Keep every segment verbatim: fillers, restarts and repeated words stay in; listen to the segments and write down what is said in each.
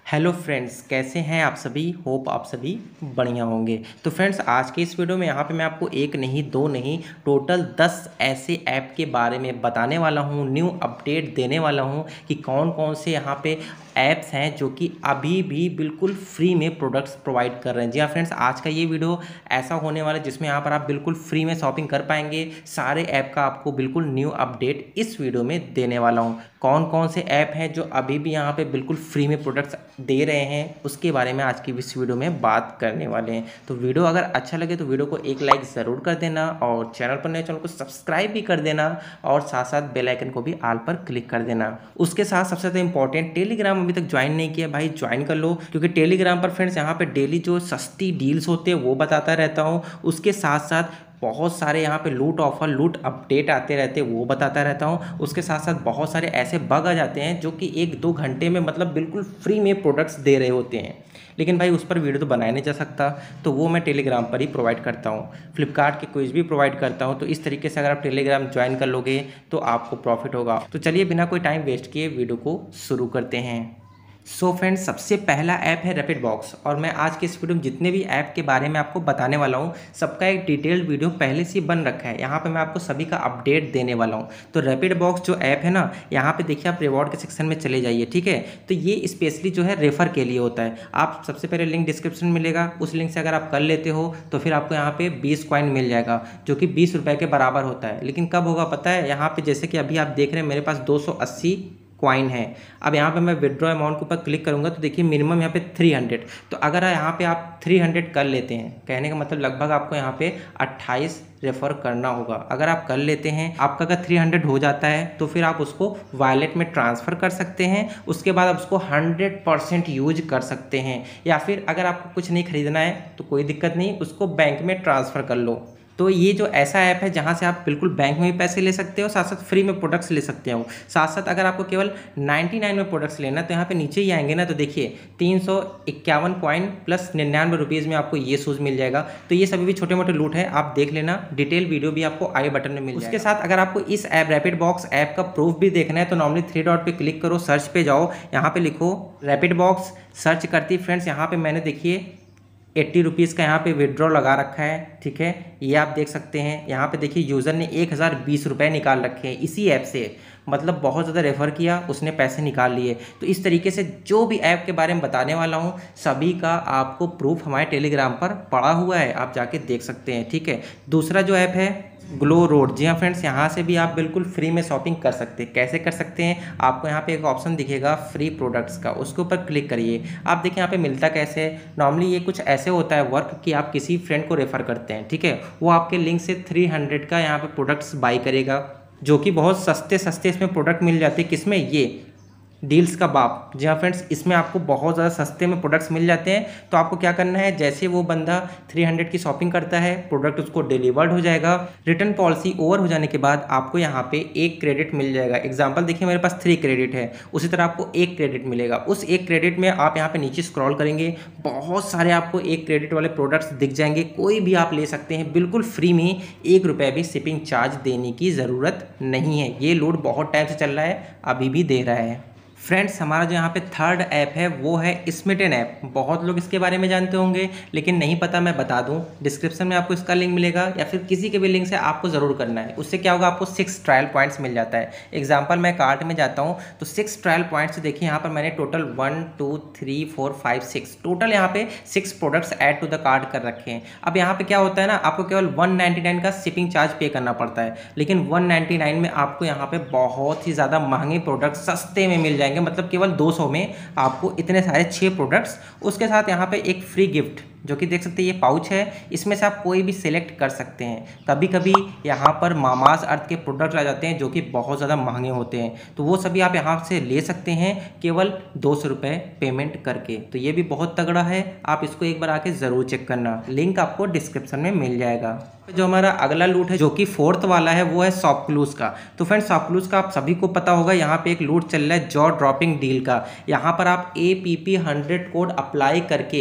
Hello friends, कैसे हैं आप सभी। होप आप सभी बढ़िया होंगे। तो फ्रेंड्स, आज के इस वीडियो में यहाँ पे मैं आपको एक नहीं दो नहीं टोटल दस ऐसे ऐप के बारे में बताने वाला हूँ, न्यू अपडेट देने वाला हूँ कि कौन कौन से यहाँ पे ऐप्स हैं जो कि अभी भी बिल्कुल फ्री में प्रोडक्ट्स प्रोवाइड कर रहे हैं। जी हाँ फ्रेंड्स, आज का ये वीडियो ऐसा होने वाला है जिसमें यहाँ पर आप बिल्कुल फ्री में शॉपिंग कर पाएंगे। सारे ऐप का आपको बिल्कुल न्यू अपडेट इस वीडियो में देने वाला हूँ। कौन कौन से ऐप हैं जो अभी भी यहाँ पे बिल्कुल फ्री में प्रोडक्ट्स दे रहे हैं, उसके बारे में आज की इस वीडियो में बात करने वाले हैं। तो वीडियो अगर अच्छा लगे तो वीडियो को एक लाइक ज़रूर कर देना और चैनल पर नए चैनल को सब्सक्राइब भी कर देना और साथ साथ बेल आइकन को भी ऑल पर क्लिक कर देना। उसके साथ सबसे ज़्यादा इंपॉर्टेंट, टेलीग्राम अभी तक ज्वाइन नहीं किया भाई, ज्वाइन कर लो, क्योंकि टेलीग्राम पर फ्रेंड्स यहाँ पे डेली जो सस्ती डील्स होते हैं वो बताता रहता हूँ। उसके साथ साथ बहुत सारे यहाँ पे लूट ऑफर, लूट अपडेट आते रहते हैं वो बताता रहता हूँ। उसके साथ साथ बहुत सारे ऐसे बग आ जाते हैं जो कि एक दो घंटे में मतलब बिल्कुल फ्री में प्रोडक्ट्स दे रहे होते हैं, लेकिन भाई उस पर वीडियो तो बनाया नहीं जा सकता, तो वो मैं टेलीग्राम पर ही प्रोवाइड करता हूँ। फ्लिपकार्ट के क्विज भी प्रोवाइड करता हूँ। तो इस तरीके से अगर आप टेलीग्राम ज्वाइन कर लोगे तो आपको प्रॉफिट होगा। तो चलिए बिना कोई टाइम वेस्ट किए वीडियो को शुरू करते हैं। सो फ्रेंड्स, सबसे पहला ऐप है रैपिड बॉक्स, और मैं आज के इस वीडियो में जितने भी ऐप के बारे में आपको बताने वाला हूँ सबका एक डिटेल्ड वीडियो पहले से बन रखा है। यहाँ पे मैं आपको सभी का अपडेट देने वाला हूँ। तो रैपिड बॉक्स जो ऐप है ना, यहाँ पे देखिए आप रिवॉर्ड के सेक्शन में चले जाइए, ठीक है। तो ये स्पेशली जो है रेफर के लिए होता है। आप सबसे पहले लिंक डिस्क्रिप्शन में मिलेगा, उस लिंक से अगर आप कर लेते हो तो फिर आपको यहाँ पे बीस कॉइन मिल जाएगा, जो कि बीस रुपये के बराबर होता है। लेकिन कब होगा पता है, यहाँ पे जैसे कि अभी आप देख रहे हैं मेरे पास दो सौ अस्सी क्वाइन है। अब यहाँ पे मैं विड्रॉ अमाउंट के ऊपर क्लिक करूँगा तो देखिए मिनिमम यहाँ पे तीन सौ। तो अगर यहाँ पे आप तीन सौ कर लेते हैं, कहने का मतलब लगभग आपको यहाँ पे अट्ठाईस रेफर करना होगा। अगर आप कर लेते हैं, आपका अगर तीन सौ हो जाता है तो फिर आप उसको वॉलेट में ट्रांसफ़र कर सकते हैं। उसके बाद आप उसको हंड्रेड परसेंट यूज कर सकते हैं, या फिर अगर आपको कुछ नहीं खरीदना है तो कोई दिक्कत नहीं, उसको बैंक में ट्रांसफ़र कर लो। तो ये जो ऐसा ऐप है जहाँ से आप बिल्कुल बैंक में भी पैसे ले सकते हो, साथ साथ फ्री में प्रोडक्ट्स ले सकते हो। साथ साथ अगर आपको केवल निन्यानवे में प्रोडक्ट्स लेना तो यहाँ पे नीचे ही आएंगे ना, तो देखिए तीन सौ इक्यावन कॉइन प्लस निन्यानवे रुपीज़ में आपको ये शूज़ मिल जाएगा। तो ये सभी भी छोटे मोटे लूट है, आप देख लेना, डिटेल वीडियो भी आपको आई बटन में मिल जाएगा। उसके साथ अगर आपको इस ऐप रैपिड बॉक्स ऐप का प्रूफ भी देखना है तो नॉर्मली थ्री डॉट पे क्लिक करो, सर्च पे जाओ, यहाँ पे लिखो रैपिड बॉक्स, सर्च करती फ्रेंड्स यहाँ पे मैंने देखिए एट्टी रुपीज़ का यहाँ पे विड्रॉ लगा रखा है, ठीक है। ये आप देख सकते हैं, यहाँ पे देखिए यूज़र ने एक हज़ार बीस रुपये निकाल रखे हैं इसी ऐप से, मतलब बहुत ज़्यादा रेफ़र किया, उसने पैसे निकाल लिए। तो इस तरीके से जो भी ऐप के बारे में बताने वाला हूँ सभी का आपको प्रूफ हमारे टेलीग्राम पर पड़ा हुआ है, आप जाके देख सकते हैं, ठीक है। दूसरा जो ऐप है ग्लो रोड, जी हाँ फ्रेंड्स, यहाँ से भी आप बिल्कुल फ्री में शॉपिंग कर सकते हैं। कैसे कर सकते हैं, आपको यहाँ पे एक ऑप्शन दिखेगा फ्री प्रोडक्ट्स का, उसके ऊपर क्लिक करिए। आप देखिए यहाँ पे मिलता कैसे है, नॉर्मली ये कुछ ऐसे होता है वर्क कि आप किसी फ्रेंड को रेफ़र करते हैं, ठीक है, वो आपके लिंक से थ्री हंड्रेड का यहाँ पे प्रोडक्ट्स बाई करेगा, जो कि बहुत सस्ते सस्ते इसमें प्रोडक्ट मिल जाते हैं। किसमें, ये डील्स का बाप, जी हाँ फ्रेंड्स, इसमें आपको बहुत ज़्यादा सस्ते में प्रोडक्ट्स मिल जाते हैं। तो आपको क्या करना है, जैसे वो बंदा तीन सौ की शॉपिंग करता है, प्रोडक्ट उसको डिलीवर्ड हो जाएगा। रिटर्न पॉलिसी ओवर हो जाने के बाद आपको यहाँ पे एक क्रेडिट मिल जाएगा। एग्जांपल देखिए मेरे पास थ्री क्रेडिट है, उसी तरह आपको एक क्रेडिट मिलेगा। उस एक क्रेडिट में आप यहाँ पे नीचे स्क्रॉल करेंगे, बहुत सारे आपको एक क्रेडिट वाले प्रोडक्ट्स दिख जाएंगे, कोई भी आप ले सकते हैं बिल्कुल फ्री में, एक रुपये भी शिपिंग चार्ज देने की ज़रूरत नहीं है। ये लोड बहुत टाइम से चल रहा है, अभी भी दे रहा है। फ्रेंड्स, हमारा जो यहाँ पे थर्ड ऐप है वो है स्मिटन ऐप। बहुत लोग इसके बारे में जानते होंगे, लेकिन नहीं पता, मैं बता दूं, डिस्क्रिप्शन में आपको इसका लिंक मिलेगा या फिर किसी के भी लिंक से आपको ज़रूर करना है। उससे क्या होगा, आपको सिक्स ट्रायल पॉइंट्स मिल जाता है। एग्जांपल मैं कार्ट में जाता हूँ तो सिक्स ट्रायल पॉइंट्स देखिए यहाँ पर मैंने total one two three four five six total यहाँ पे six products add to the cart कर रखे हैं। अब यहाँ पे क्या होता है ना, आपको केवल वन नाइन्टी नाइन का शिपिंग चार्ज पे करना पड़ता है, लेकिन वन नाइन्टी नाइन में आपको यहाँ पे बहुत ही ज़्यादा महंगे प्रोडक्ट सस्ते में मिल जाएंगे, मतलब केवल दो सौ में आपको इतने सारे छह प्रोडक्ट्स। उसके साथ यहाँ पे एक फ्री गिफ्ट, जो कि देख सकते हैं ये पाउच है, इसमें से आप कोई भी सिलेक्ट कर सकते हैं। कभी कभी यहाँ पर मामाज अर्थ के प्रोडक्ट आ जाते हैं जो कि बहुत ज़्यादा महंगे होते हैं, तो वो सभी आप यहाँ से ले सकते हैं केवल दो सौ रुपये पेमेंट करके। तो ये भी बहुत तगड़ा है, आप इसको एक बार आके ज़रूर चेक करना, लिंक आपको डिस्क्रिप्शन में मिल जाएगा। जो हमारा अगला लूट है जो कि फोर्थ वाला है वो है शॉपक्लूज का। तो फ्रेंड्स, शॉपक्लूज का आप सभी को पता होगा, यहाँ पे एक लूट चल रहा है जॉ ड्रॉपिंग डील का। यहाँ पर आप A P P hundred code apply करके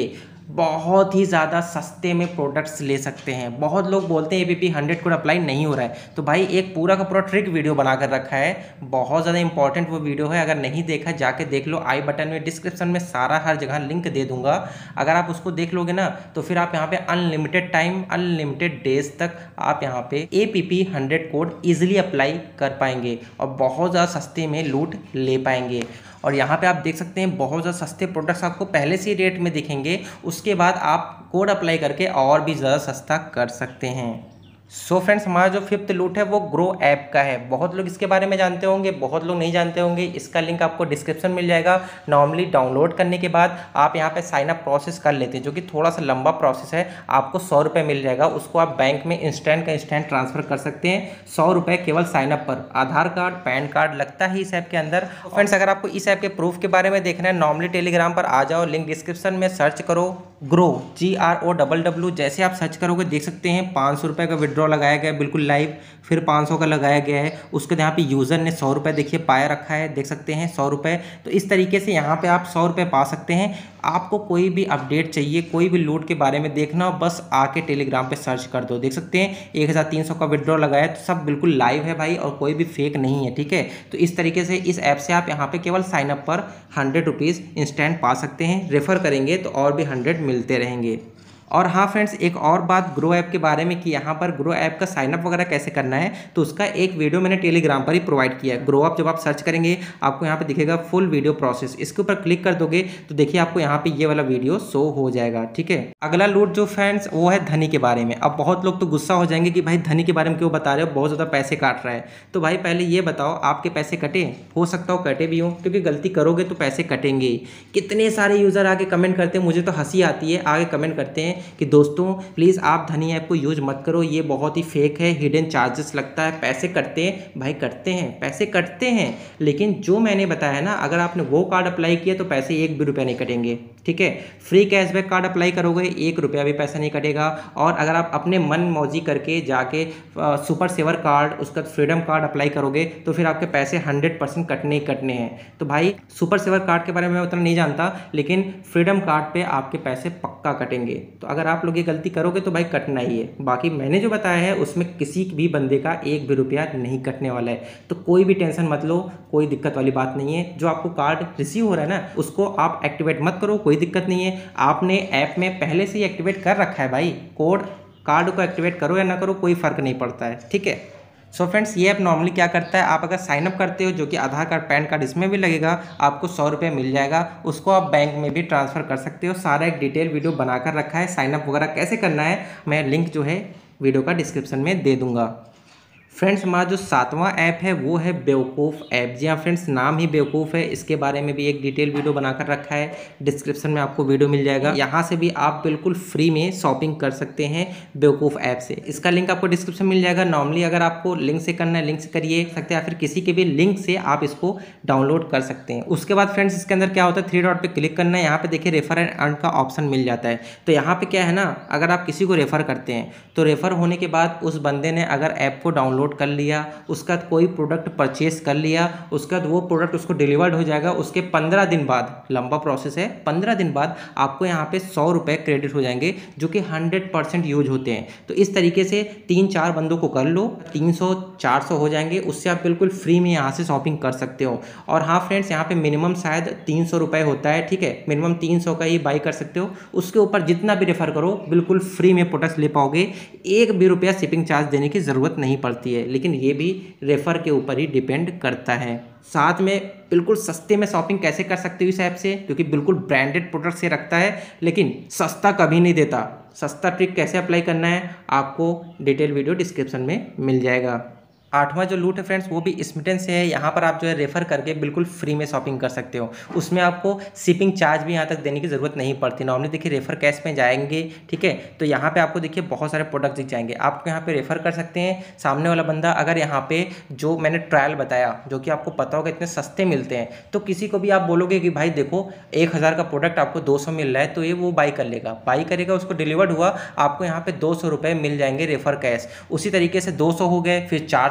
बहुत ही ज़्यादा सस्ते में प्रोडक्ट्स ले सकते हैं। बहुत लोग बोलते हैं एपीपी हंड्रेड कोड अप्लाई नहीं हो रहा है, तो भाई एक पूरा का पूरा ट्रिक वीडियो बना कर रखा है, बहुत ज़्यादा इंपॉर्टेंट वो वीडियो है। अगर नहीं देखा जाके देख लो, आई बटन में डिस्क्रिप्शन में सारा हर जगह लिंक दे दूंगा। अगर आप उसको देख लोगे ना तो फिर आप यहाँ पे अनलिमिटेड टाइम अनलिमिटेड डेज तक आप यहाँ पे APP hundred code easily apply कर पाएंगे और बहुत ज़्यादा सस्ते में लूट ले पाएंगे। और यहाँ पे आप देख सकते हैं बहुत ज़्यादा सस्ते प्रोडक्ट्स आपको पहले से रेट में दिखेंगे, उसके बाद आप कोड अप्लाई करके और भी ज़्यादा सस्ता कर सकते हैं। सो so फ्रेंड्स, हमारा जो फिफ्थ लूट है वो ग्रो ऐप का है। बहुत लोग इसके बारे में जानते होंगे, बहुत लोग नहीं जानते होंगे। इसका लिंक आपको डिस्क्रिप्शन मिल जाएगा। नॉर्मली डाउनलोड करने के बाद आप यहाँ पे साइन अप प्रोसेस कर लेते हैं, जो कि थोड़ा सा लंबा प्रोसेस है। आपको सौ रुपये मिल जाएगा, उसको आप बैंक में इंस्टेंट का इंस्टेंट ट्रांसफर कर सकते हैं। सौ रुपये केवल साइन अप पर। आधार कार्ड पैन कार्ड लगता है इस ऐप के अंदर। फ्रेंड्स, अगर आपको इस ऐप के प्रूफ के बारे में देखना है, नॉर्मली टेलीग्राम पर आ जाओ, लिंक डिस्क्रिप्शन में सर्च करो Groww, G R O double W. जैसे आप सर्च करोगे देख सकते हैं पाँच सौ रुपये का विड्रॉ लगाया गया है बिल्कुल लाइव, फिर पाँच सौ का लगाया गया है। उसके यहाँ पे यूज़र ने सौ रुपये देखिए पाया रखा है, देख सकते हैं सौ रुपये। तो इस तरीके से यहाँ पे आप सौ रुपये पा सकते हैं। आपको कोई भी अपडेट चाहिए, कोई भी लूट के बारे में देखना हो, बस आके टेलीग्राम पे सर्च कर दो। देख सकते हैं एक हज़ार तीन सौ का विड्रॉ लगाया, तो सब बिल्कुल लाइव है भाई, और कोई भी फेक नहीं है, ठीक है। तो इस तरीके से इस ऐप से आप यहाँ पे केवल साइनअप पर हंड्रेड रुपीज़ इंस्टेंट पा सकते हैं। रेफर करेंगे तो और भी हंड्रेड मिलते रहेंगे। और हाँ फ्रेंड्स, एक और बात ग्रो ऐप के बारे में कि यहाँ पर ग्रो ऐप का साइनअप वगैरह कैसे करना है, तो उसका एक वीडियो मैंने टेलीग्राम पर ही प्रोवाइड किया है। ग्रो ऐप जब आप सर्च करेंगे आपको यहाँ पे दिखेगा फुल वीडियो प्रोसेस। इसके ऊपर क्लिक कर दोगे तो देखिए आपको यहाँ पे ये वाला वीडियो शो हो जाएगा, ठीक है। अगला लूट जो फ्रेंड्स वो है धनी के बारे में। अब बहुत लोग तो गुस्सा हो जाएंगे कि भाई धनी के बारे में क्यों बता रहे हो, बहुत ज़्यादा पैसे काट रहा है। तो भाई पहले ये बताओ, आपके पैसे कटे? हो सकता हो कटे भी हो, क्योंकि गलती करोगे तो पैसे कटेंगे। कितने सारे यूज़र आगे कमेंट करते हैं, मुझे तो हंसी आती है, आगे कमेंट करते हैं कि दोस्तों प्लीज़ आप धनी ऐप को यूज मत करो, ये बहुत ही फेक है, हिडन चार्जेस लगता है, पैसे कटते हैं। भाई कटते हैं, पैसे कटते हैं, लेकिन जो मैंने बताया ना, अगर आपने वो कार्ड अप्लाई किया तो पैसे एक भी रुपया नहीं कटेंगे, ठीक है। फ्री कैशबैक कार्ड अप्लाई करोगे एक रुपया भी पैसा नहीं कटेगा। और अगर आप अपने मन मौजी करके जाके सुपर सेवर कार्ड, उसका फ्रीडम कार्ड अप्लाई करोगे तो फिर आपके पैसे हंड्रेड परसेंट कटने ही कटने हैं। तो भाई सुपर सेवर कार्ड के बारे में मैं उतना नहीं जानता, लेकिन फ्रीडम कार्ड पे आपके पैसे पक्का कटेंगे। तो अगर आप लोग ये गलती करोगे तो भाई कटना ही है। बाकी मैंने जो बताया है उसमें किसी भी बंदे का एक भी रुपया नहीं कटने वाला है, तो कोई भी टेंशन मत लो, कोई दिक्कत वाली बात नहीं है। जो आपको कार्ड रिसीव हो रहा है ना, उसको आप एक्टिवेट मत करो, कोई दिक्कत नहीं है। आपने ऐप में पहले से ही एक्टिवेट कर रखा है भाई, कोड कार्ड को एक्टिवेट करो या ना करो कोई फ़र्क नहीं पड़ता है, ठीक है। सो so फ्रेंड्स, ये ऐप नॉर्मली क्या करता है, आप अगर साइनअप करते हो, जो कि आधार कार्ड पैन कार्ड इसमें भी लगेगा, आपको सौ रुपये मिल जाएगा। उसको आप बैंक में भी ट्रांसफ़र कर सकते हो। सारा एक डिटेल वीडियो बनाकर रखा है, साइनअप वगैरह कैसे करना है मैं लिंक जो है वीडियो का डिस्क्रिप्शन में दे दूँगा। फ्रेंड्स, हमारा जो सातवां ऐप है वो है बेवकूफ़ ऐप। जी हाँ फ्रेंड्स, नाम ही बेवकूफ़ है, इसके बारे में भी एक डिटेल वीडियो बनाकर रखा है, डिस्क्रिप्शन में आपको वीडियो मिल जाएगा। यहाँ से भी आप बिल्कुल फ्री में शॉपिंग कर सकते हैं बेवकूफ़ ऐप से। इसका लिंक आपको डिस्क्रिप्शन मिल जाएगा। नॉर्मली अगर आपको लिंक से करना है लिंक से करिए सकते हैं, या फिर किसी के भी लिंक से आप इसको डाउनलोड कर सकते हैं। उसके बाद फ्रेंड्स, इसके अंदर क्या होता है, थ्री डॉट पर क्लिक करना है, यहाँ पर देखिए रेफर एंड अर्न का ऑप्शन मिल जाता है। तो यहाँ पर क्या है ना, अगर आप किसी को रेफ़र करते हैं तो रेफ़र होने के बाद उस बंदे ने अगर ऐप को डाउनलोड कर लिया, उसका कोई प्रोडक्ट परचेस कर लिया, उसके बाद वो प्रोडक्ट उसको डिलीवर्ड हो जाएगा। उसके पंद्रह दिन बाद, लंबा प्रोसेस है, पंद्रह दिन बाद आपको यहाँ पे सौ रुपये क्रेडिट हो जाएंगे, जो कि हंड्रेड परसेंट यूज होते हैं। तो इस तरीके से तीन चार बंदों को कर लो, तीन सौ चार सौ हो जाएंगे, उससे आप बिल्कुल फ्री में यहाँ से शॉपिंग कर सकते हो। और हाँ फ्रेंड्स, यहाँ पे मिनिमम शायद तीन सौ रुपये होता है, ठीक है, मिनिमम तीन सौ का ही बाई कर सकते हो। उसके ऊपर जितना भी रेफर करो बिल्कुल फ्री में प्रोडक्ट्स ले पाओगे, एक भी रुपया शिपिंग चार्ज देने की ज़रूरत नहीं पड़ती है, लेकिन ये भी रेफर के ऊपर ही डिपेंड करता है। साथ में बिल्कुल सस्ते में शॉपिंग कैसे कर सकते हो इस ऐप से, क्योंकि बिल्कुल ब्रांडेड प्रोडक्ट से रखता है, लेकिन सस्ता कभी नहीं देता। सस्ता ट्रिक कैसे अप्लाई करना है आपको डिटेल वीडियो डिस्क्रिप्शन में मिल जाएगा। आठवां जो लूट है फ्रेंड्स वो भी स्मिटन से है। यहाँ पर आप जो है रेफ़र करके बिल्कुल फ्री में शॉपिंग कर सकते हो। उसमें आपको शिपिंग चार्ज भी यहाँ तक देने की ज़रूरत नहीं पड़ती। नॉर्मली देखिए रेफ़र कैश में जाएंगे, ठीक है, तो यहाँ पे आपको देखिए बहुत सारे प्रोडक्ट दिख जाएंगे, आपको यहाँ पे रेफ़र कर सकते हैं। सामने वाला बंदा अगर यहाँ पे जो मैंने ट्रायल बताया, जो कि आपको पता होगा इतने सस्ते मिलते हैं, तो किसी को भी आप बोलोगे कि भाई देखो एक हज़ार का प्रोडक्ट आपको दो सौ मिल रहा है, तो ये वो बाई कर लेगा, बाई करेगा, उसको डिलीवर्ड हुआ, आपको यहाँ पे दो सौ रुपये मिल जाएंगे रेफ़र कैश। उसी तरीके से दो सौ हो गए, फिर चार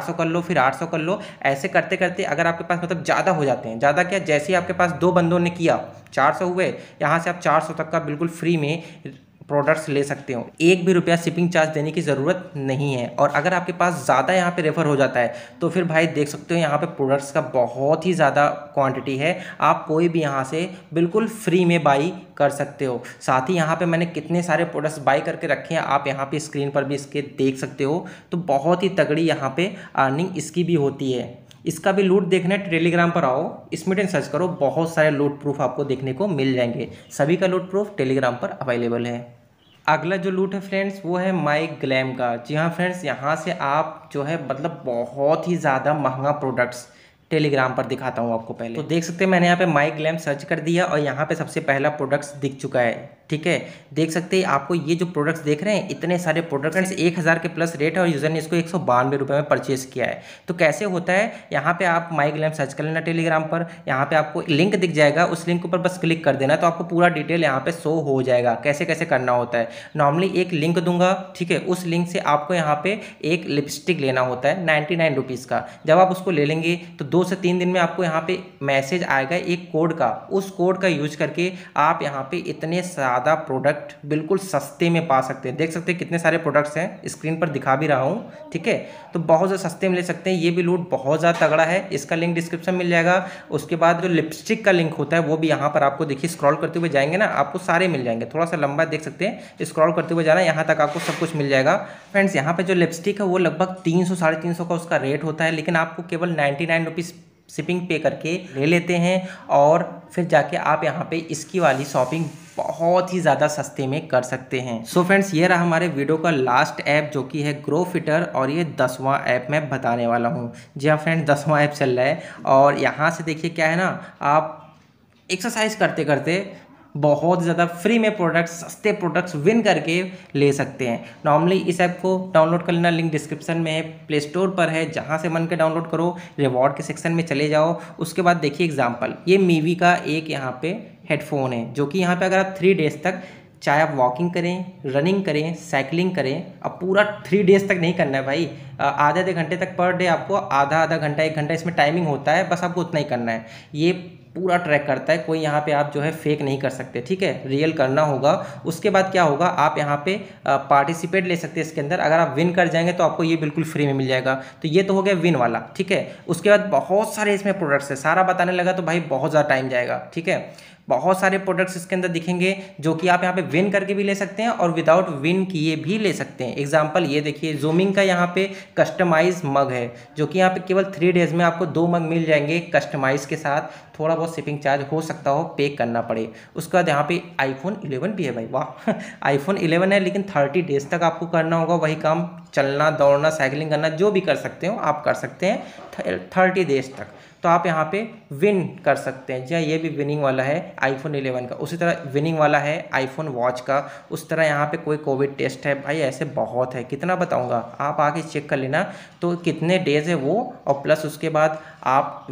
सौ कर लो, फिर आठ सौ कर लो। ऐसे करते करते अगर आपके पास मतलब ज़्यादा हो जाते हैं, ज़्यादा क्या, जैसे ही आपके पास दो बंदों ने किया चार सौ हुए, यहाँ से आप चार सौ तक का बिल्कुल फ्री में प्रोडक्ट्स ले सकते हो। एक भी रुपया शिपिंग चार्ज देने की ज़रूरत नहीं है। और अगर आपके पास ज़्यादा यहाँ पे रेफर हो जाता है तो फिर भाई देख सकते हो यहाँ पे प्रोडक्ट्स का बहुत ही ज़्यादा क्वांटिटी है, आप कोई भी यहाँ से बिल्कुल फ्री में बाई कर सकते हो। साथ ही यहाँ पे मैंने कितने सारे प्रोडक्ट्स बाई करके रखे हैं, आप यहाँ पे स्क्रीन पर भी इसके देख सकते हो। तो बहुत ही तगड़ी यहाँ पे अर्निंग इसकी भी होती है। इसका भी लूट देखना है, टेलीग्राम पर आओ, स्मिटन सर्च करो, बहुत सारे लूट प्रूफ आपको देखने को मिल जाएंगे। सभी का लूट प्रूफ टेलीग्राम पर अवेलेबल है। अगला जो लूट है फ्रेंड्स वो है माई ग्लैम का। जी हाँ फ्रेंड्स, यहाँ से आप जो है मतलब बहुत ही ज़्यादा महंगा प्रोडक्ट्स टेलीग्राम पर दिखाता हूँ आपको। पहले तो देख सकते हैं मैंने यहाँ पे माई ग्लैम सर्च कर दिया और यहाँ पे सबसे पहला प्रोडक्ट्स दिख चुका है। ठीक है, देख सकते हैं आपको ये जो प्रोडक्ट्स देख रहे हैं, इतने सारे प्रोडक्ट्स, एक हज़ार के प्लस रेट है और यूज़र ने इसको एक सौ बानवे रुपये में परचेज किया है। तो कैसे होता है, यहाँ पे आप माई ग्लैम सर्च कर लेना टेलीग्राम पर, यहाँ पे आपको लिंक दिख जाएगा, उस लिंक पर बस क्लिक कर देना तो आपको पूरा डिटेल यहाँ पे शो हो जाएगा कैसे कैसे करना होता है। नॉर्मली एक लिंक दूंगा, ठीक है, उस लिंक से आपको यहाँ पे एक लिपस्टिक लेना होता है नाइन्टी नाइन रुपीज़ का। जब आप उसको ले लेंगे तो दो से तीन दिन में आपको यहाँ पे मैसेज आएगा एक कोड का, उस कोड का यूज करके आप यहाँ पे इतने ज़्यादा प्रोडक्ट बिल्कुल सस्ते में पा सकते हैं। देख सकते हैं कितने सारे प्रोडक्ट्स हैं, स्क्रीन पर दिखा भी रहा हूँ। ठीक है, तो बहुत ज़्यादा सस्ते में ले सकते हैं। ये भी लूट बहुत ज़्यादा तगड़ा है, इसका लिंक डिस्क्रिप्शन मिल जाएगा। उसके बाद जो लिपस्टिक का लिंक होता है वो भी यहाँ पर आपको देखिए, स्क्रॉल करते हुए जाएंगे ना आपको सारे मिल जाएंगे। थोड़ा सा लंबा देख सकते हैं, स्क्रॉल करते हुए जाना, यहाँ तक आपको सब कुछ मिल जाएगा। फ्रेंड्स यहाँ पे जो लिपस्टिक है वो लगभग तीन सौ साढ़े तीन सौ का उसका रेट होता है, लेकिन आपको केवल नाइन्टी नाइन रुपीज़ शिपिंग पे करके ले लेते हैं और फिर जाके आप यहाँ पे इसकी वाली शॉपिंग बहुत ही ज़्यादा सस्ते में कर सकते हैं। सो so फ्रेंड्स, ये रहा हमारे वीडियो का लास्ट ऐप जो कि है ग्रो फिटर, और ये दसवां ऐप मैं बताने वाला हूँ। जी हाँ फ्रेंड्स, दसवां ऐप चल रहा है और यहाँ से देखिए क्या है ना, आप एक्सरसाइज करते करते बहुत ज़्यादा फ्री में प्रोडक्ट्स, सस्ते प्रोडक्ट्स विन करके ले सकते हैं। नॉर्मली इस ऐप को डाउनलोड कर लेना, लिंक डिस्क्रिप्शन में है, प्ले स्टोर पर है, जहाँ से मन के डाउनलोड करो, रिवॉर्ड के सेक्शन में चले जाओ। उसके बाद देखिए एग्जांपल, ये मीवी का एक यहाँ पे हेडफोन है जो कि यहाँ पे अगर आप थ्री डेज तक, चाहे आप वॉकिंग करें, रनिंग करें, साइकिलिंग करें, अब पूरा थ्री डेज तक नहीं करना है भाई, आधे आधे घंटे तक पर डे आपको, आधा आधा घंटा एक घंटा इसमें टाइमिंग होता है, बस आपको उतना ही करना है। ये पूरा ट्रैक करता है, कोई यहाँ पे आप जो है फेक नहीं कर सकते। ठीक है, रियल करना होगा। उसके बाद क्या होगा, आप यहाँ पे पार्टिसिपेट ले सकते हैं इसके अंदर। अगर आप विन कर जाएंगे तो आपको ये बिल्कुल फ्री में मिल जाएगा। तो ये तो हो गया विन वाला। ठीक है, उसके बाद बहुत सारे इसमें प्रोडक्ट्स है, सारा बताने लगा तो भाई बहुत ज़्यादा टाइम जाएगा। ठीक है, बहुत सारे प्रोडक्ट्स इसके अंदर दिखेंगे जो कि आप यहाँ पे विन करके भी ले सकते हैं और विदाउट विन किए भी ले सकते हैं। एग्जांपल ये देखिए, जूमिंग का यहाँ पे कस्टमाइज मग है जो कि यहाँ पे केवल थ्री डेज में आपको दो मग मिल जाएंगे कस्टमाइज के साथ। थोड़ा बहुत शिपिंग चार्ज हो सकता हो पे करना पड़े। उसके बाद यहाँ पे आईफोन इलेवन भी है भाई, वाह आईफोन इलेवन है, लेकिन थर्टी डेज तक आपको करना होगा वही काम, चलना, दौड़ना, साइकिलिंग करना, जो भी कर सकते हो आप कर सकते हैं थर्टी डेज तक। तो आप यहाँ पे विन कर सकते हैं। जी ये भी विनिंग वाला है आईफोन इलेवन का, उसी तरह विनिंग वाला है आईफोन वॉच का। उस तरह यहाँ पे कोई कोविड टेस्ट है भाई, ऐसे बहुत है, कितना बताऊँगा, आप आके चेक कर लेना तो कितने डेज है वो। और प्लस उसके बाद आप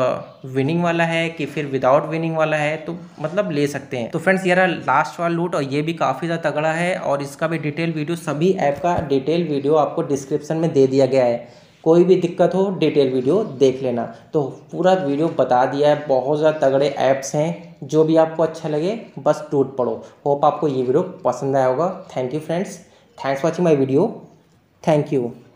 विनिंग वाला है कि फिर विदाउट विनिंग वाला है, तो मतलब ले सकते हैं। तो फ्रेंड्स ये रहा लास्ट वाला लूट और ये भी काफ़ी ज़्यादा तगड़ा है और इसका भी डिटेल वीडियो, सभी ऐप का डिटेल वीडियो आपको डिस्क्रिप्शन में दे दिया गया है। कोई भी दिक्कत हो डिटेल वीडियो देख लेना। तो पूरा वीडियो बता दिया है, बहुत ज़्यादा तगड़े ऐप्स हैं, जो भी आपको अच्छा लगे बस टूट पड़ो। होप आपको ये वीडियो पसंद आया होगा। Thank you friends, thanks watching my video, thank you.